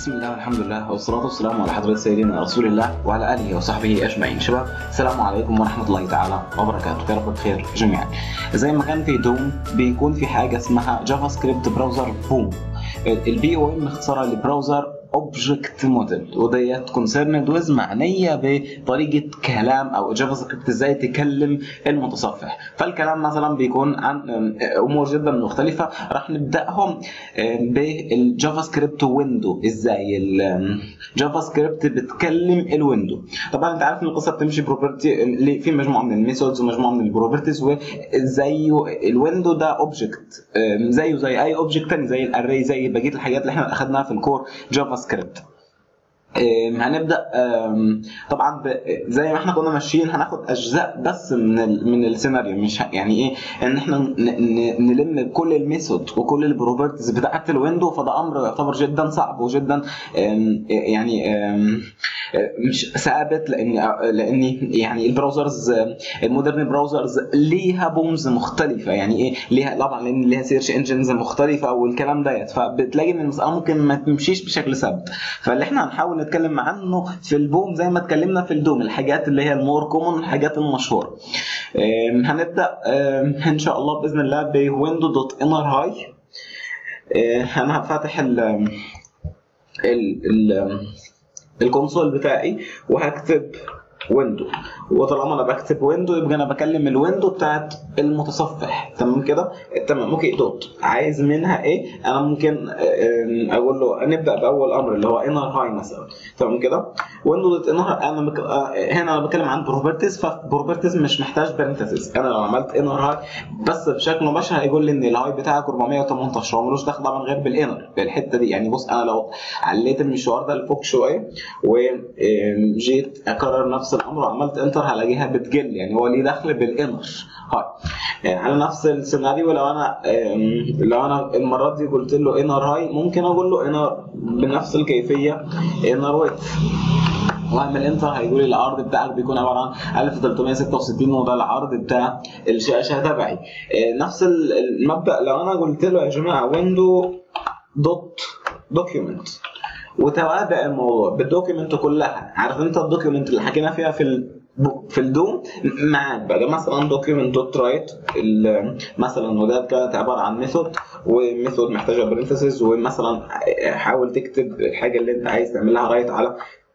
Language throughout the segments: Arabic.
بسم الله والحمد لله والصلاة والسلام على حضرة سيدنا رسول الله وعلى آله وصحبه أجمعين. شباب السلام عليكم ورحمة الله تعالى وبركاته، يا رب بخير جميعا. زي ما كان في دوم بيكون في حاجة اسمها جافا سكريبت براوزر بوم. البي او ام اختصارها لبراوزر اوبجكت موديل، وديت كونسيرند ويز معنيه بطريقه كلام او جافا سكريبت ازاي تكلم المتصفح. فالكلام مثلا بيكون عن امور جدا مختلفه، راح نبداهم بالجافا سكريبت ويندو. ازاي الجافا سكريبت بتكلم الويندو؟ طبعا انت عارف ان القصه بتمشي بروبرتي في مجموعه من الميثودز ومجموعه من البروبرتيز، وزي الويندو ده اوبجكت زيه زي اي اوبجكت ثاني، زي الاري، زي بقيه الحاجات اللي احنا اخذناها في الكور جافا سكريبت. هنبدا طبعا زي ما احنا كنا ماشيين هناخد اجزاء بس من السيناريو، مش يعني ايه ان احنا نلم كل الميثود وكل البروبرتيز بتاعه الويندو، فده امر يعتبر جدا صعب وجدا يعني مش ثابت، لان يعني البراوزرز المودرن براوزرز ليها بومز مختلفه، يعني ايه ليها طبعا لان ليها سيرش انجنز مختلفه والكلام ديت، فبتلاقي ان المساله ممكن ما تمشيش بشكل ثابت. فاللي احنا هنحاول نتكلم عنه في البوم زي ما اتكلمنا في الدوم، الحاجات اللي هي المور كومون، الحاجات المشهوره. هنبدا ان شاء الله باذن الله بويندو دوت انر هاي. انا هفتح الكونسول بتاعي وهكتب ويندو، وطالما انا بكتب ويندو يبقى انا بكلم الويندو بتاعت المتصفح. تمام كده؟ تمام. اوكي دوت عايز منها ايه؟ انا ممكن اقول له نبدا باول امر اللي هو انر هاي مثلا. تمام كده؟ ويندو دوت انر هنا انا بتكلم عن بروبرتيز، فبروبرتيز مش محتاج بارنتسز. انا لو عملت انر هاي بس بشكل مباشر هيقول لي ان الهاي بتاعك 418، هو ملوش دخل طبعا غير بالانر في الحته دي. يعني بص انا لو عليت المشوار ده لفوق شويه وجيت اكرر نفس الامر وعملت انتر هلاقيها بتجل، يعني هو ليه دخل بالانر هاي. على نفس السيناريو لو انا المره دي قلت له انر هاي، ممكن اقول له انر بنفس الكيفيه انر ويت واعمل انتر، هيقول لي العرض بتاعك بيكون عباره عن 1366 وده العرض بتاع الشاشه تبعي. نفس المبدا لو انا قلت له يا جماعه ويندو دوت دوكيومنت وتوابع الموضوع بالدوكيومنت كلها. عارف انت الدوكيومنت اللي حكينا فيها في الدوم معاك بقى مثلا دوكيومنت دوت رايت مثلا، وده كانت عباره عن ميثود، وميثود محتاجه برنتسز، ومثلا حاول تكتب الحاجه اللي انت عايز تعملها رايت على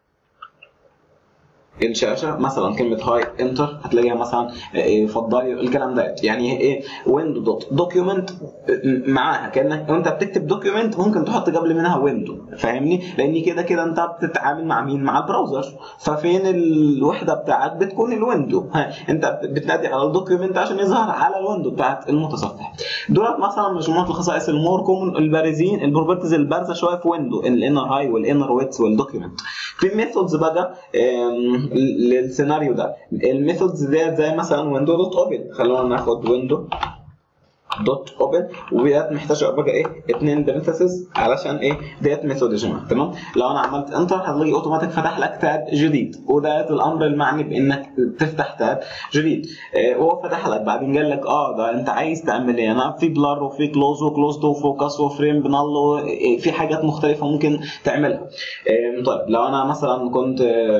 الشاشه، مثلا كلمه هاي انتر هتلاقيها مثلا فضلي الكلام ده. يعني ايه ويندو دوت دوكيومنت معاها كانك انت بتكتب دوكيومنت ممكن تحط قبل منها ويندو، فاهمني؟ لان كده كده انت بتتعامل مع مين؟ مع البراوزر، ففين الوحده بتاعك؟ بتكون الويندو. انت بتنادي على الدوكيومنت عشان يظهر على الويندو بتاعت المتصفح. دولت مثلا مجموعه الخصائص المور كومون البارزين، البروبرتيز البارزه شويه في ويندو، الانر هاي والانر ويتس والدوكيومنت. في ميثودز بقى للسيناريو ده، الميثودز ديت زي مثلا ويندو دوت اوبن. خلونا ناخد ويندو دوت اوبن، وديت محتاجه بقى ايه 2 برنتسز علشان ايه ديت ميثود يا جماعه. تمام. لو انا عملت انتر هتلاقي اوتوماتيك فتح لك تاب جديد، وده الامر المعني بانك تفتح تاب جديد. هو فتح لك بعدين قال لك ده انت عايز تعمل ايه؟ انا في بلار وفي كلوز وكلوزد وفوكس وفريم بنال، في حاجات مختلفه ممكن تعملها. طيب لو انا مثلا كنت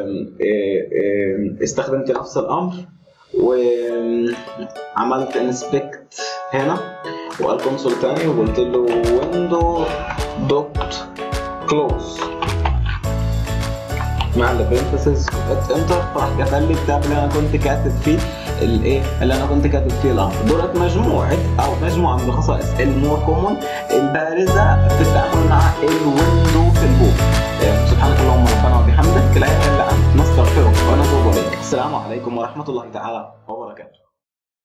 استخدمت نفس الامر وعملت انسبكت هنا والكونسول تاني وقلت له ويندو دوت كلوز مع البرنتسز وقلت انتر، فراح كتب لي التاب اللي انا كنت كاتب فيه الامر. دولت مجموعه من الخصائص المور كومون البارزه في التعامل مع الويندو في البوم. سبحانك اللهم ربنا وبحمدك لا اله الا انت نستغفرك ونتوب اليك. السلام عليكم ورحمه الله تعالى وبركاته.